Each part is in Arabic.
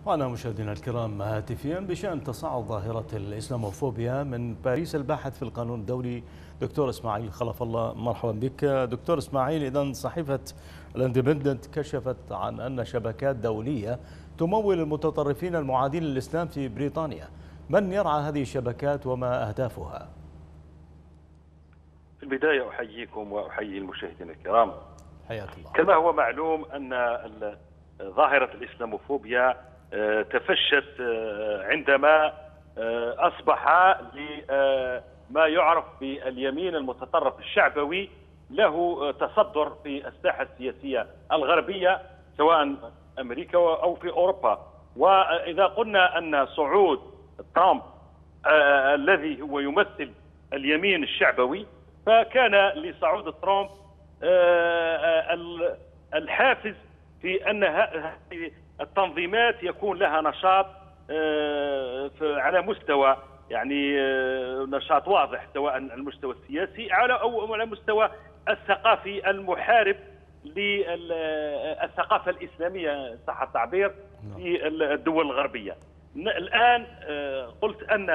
وأنا مشاهدينا الكرام هاتفيا بشأن تصاعد ظاهرة الإسلاموفوبيا من باريس الباحث في القانون الدولي دكتور إسماعيل خلف الله. مرحبا بك دكتور إسماعيل. إذن صحيفة الاندبندنت كشفت عن أن شبكات دولية تمول المتطرفين المعادين للإسلام في بريطانيا. من يرعى هذه الشبكات وما أهدافها؟ في البداية أحييكم وأحيي المشاهدين الكرام. حياك الله. كما هو معلوم أن ظاهرة الإسلاموفوبيا تفشت عندما أصبح لما يعرف باليمين المتطرف الشعبوي له تصدر في الساحة السياسية الغربية سواء أمريكا أو في أوروبا. وإذا قلنا أن صعود ترامب الذي هو يمثل اليمين الشعبوي، فكان لصعود ترامب الحافز في أن هذه التنظيمات يكون لها نشاط على مستوى نشاط واضح سواء على المستوى السياسي أو على المستوى الثقافي المحارب للثقافة الإسلامية صح التعبير في الدول الغربية. الآن قلت أن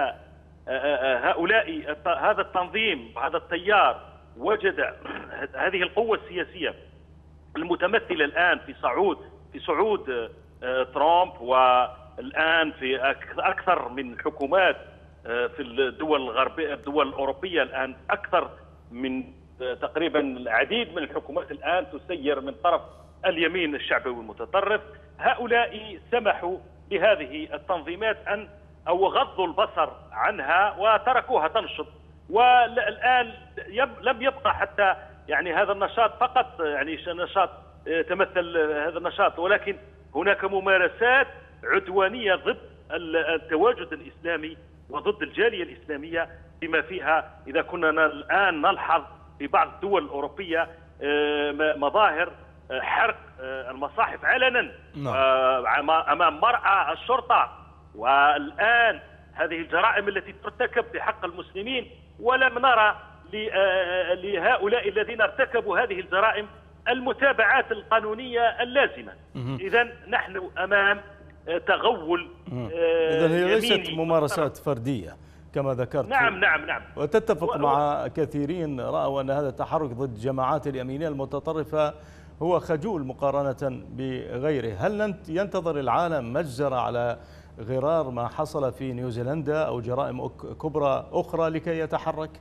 هذا التنظيم هذا التيار وجد هذه القوة السياسية المتمثلة الآن في صعود ترامب، والآن في أكثر من حكومات في الدول الغربية الدول الأوروبية. الآن أكثر من تقريبا العديد من الحكومات الآن تسير من طرف اليمين الشعبوي المتطرف. هؤلاء سمحوا لهذه التنظيمات أو غضوا البصر عنها وتركوها تنشط، والآن لم يبقى حتى هذا النشاط فقط نشاط تمثل هذا النشاط، ولكن هناك ممارسات عدوانية ضد التواجد الإسلامي وضد الجالية الإسلامية، بما فيها إذا كنا الآن نلحظ في بعض الدول الأوروبية مظاهر حرق المصاحف علنا أمام مرأى الشرطة. والآن هذه الجرائم التي ترتكب في حق المسلمين، ولم نرى لهؤلاء الذين ارتكبوا هذه الجرائم المتابعات القانونية اللازمة. إذن نحن أمام تغول. إذن هي ليست ممارسات فردية كما ذكرت. نعم. وتتفق مع كثيرين رأوا أن هذا التحرك ضد الجماعات اليمينية المتطرفة هو خجول مقارنة بغيره. هل ينتظر العالم مجزرة على غرار ما حصل في نيوزيلندا أو جرائم كبرى أخرى لكي يتحرك؟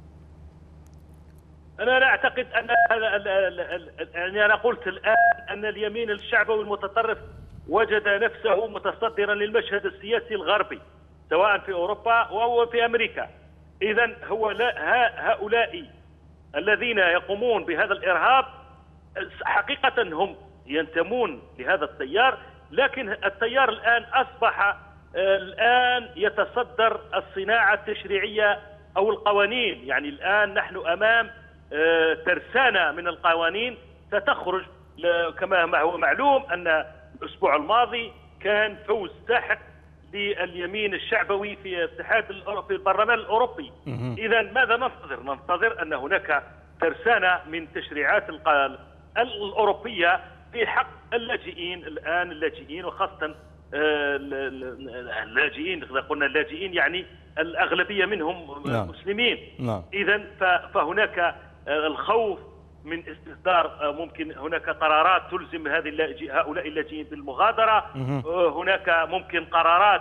أنا لا أعتقد أن أنا قلت الآن أن اليمين الشعبوي المتطرف وجد نفسه متصدرا للمشهد السياسي الغربي سواء في أوروبا أو في أمريكا. إذن هو هؤلاء الذين يقومون بهذا الإرهاب حقيقة هم ينتمون لهذا التيار، لكن التيار الآن أصبح يتصدر الصناعة التشريعية أو القوانين. الآن نحن أمام ترسانة من القوانين ستخرج. كما هو معلوم أن الأسبوع الماضي كان فوز ساحق لليمين الشعبوي في في البرلمان الأوروبي. إذا ماذا ننتظر؟ ننتظر أن هناك ترسانة من تشريعات الأوروبية في حق اللاجئين الآن، اللاجئين وخاصة اللاجئين. إذا قلنا اللاجئين الأغلبية منهم مسلمين. إذا فهناك الخوف من استصدار ممكن هناك قرارات تلزم هؤلاء اللاجئين بالمغادرة. هناك ممكن قرارات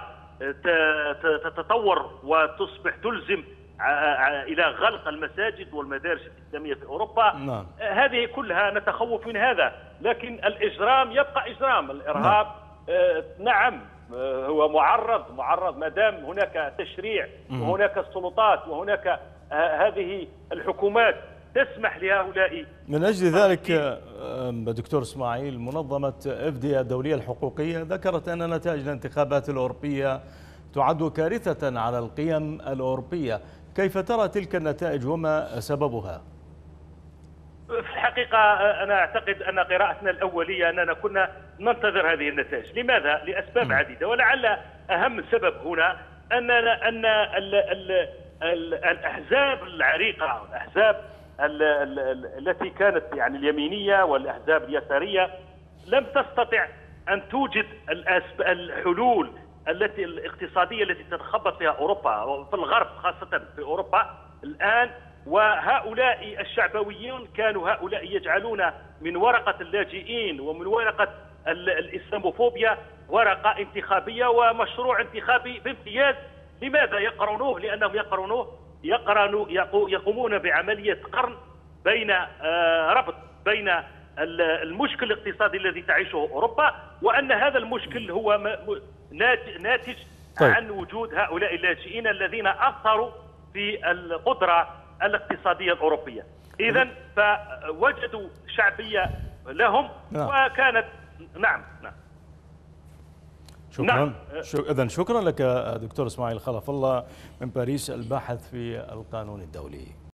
تتطور وتصبح تلزم إلى غلق المساجد والمدارس الإسلامية في أوروبا. هذه كلها نتخوف من هذا، لكن الإجرام يبقى إجرام. الإرهاب نعم هو معرض ما دام هناك تشريع وهناك السلطات وهناك هذه الحكومات تسمح لهؤلاء. من أجل ذلك دكتور إسماعيل، منظمة FDA الدولية الحقوقية ذكرت أن نتائج الانتخابات الأوروبية تعد كارثة على القيم الأوروبية. كيف ترى تلك النتائج وما سببها؟ في الحقيقة أنا أعتقد أن قراءتنا الأولية أننا كنا ننتظر هذه النتائج. لماذا؟ لأسباب عديدة، ولعل أهم سبب هنا أن الأحزاب العريقة، الأحزاب التي كانت اليمينية والأحزاب اليسارية لم تستطع أن توجد الحلول الاقتصادية التي تتخبط فيها أوروبا في الغرب، خاصة في أوروبا الآن. وهؤلاء الشعبويون كانوا هؤلاء يجعلون من ورقة اللاجئين ومن ورقة الإسلاموفوبيا ورقة انتخابية ومشروع انتخابي بامتياز. لماذا يقرنوه؟ لأنهم يقومون بعملية قرن بين ربط بين المشكل الاقتصادي الذي تعيشه أوروبا، وأن هذا المشكل هو ناتج عن وجود هؤلاء اللاجئين الذين أثروا في القدرة الاقتصادية الأوروبية. إذن فوجدوا شعبية لهم وكانت نعم. شكرا. إذن شكرا لك دكتور إسماعيل خلف الله من باريس، الباحث في القانون الدولي.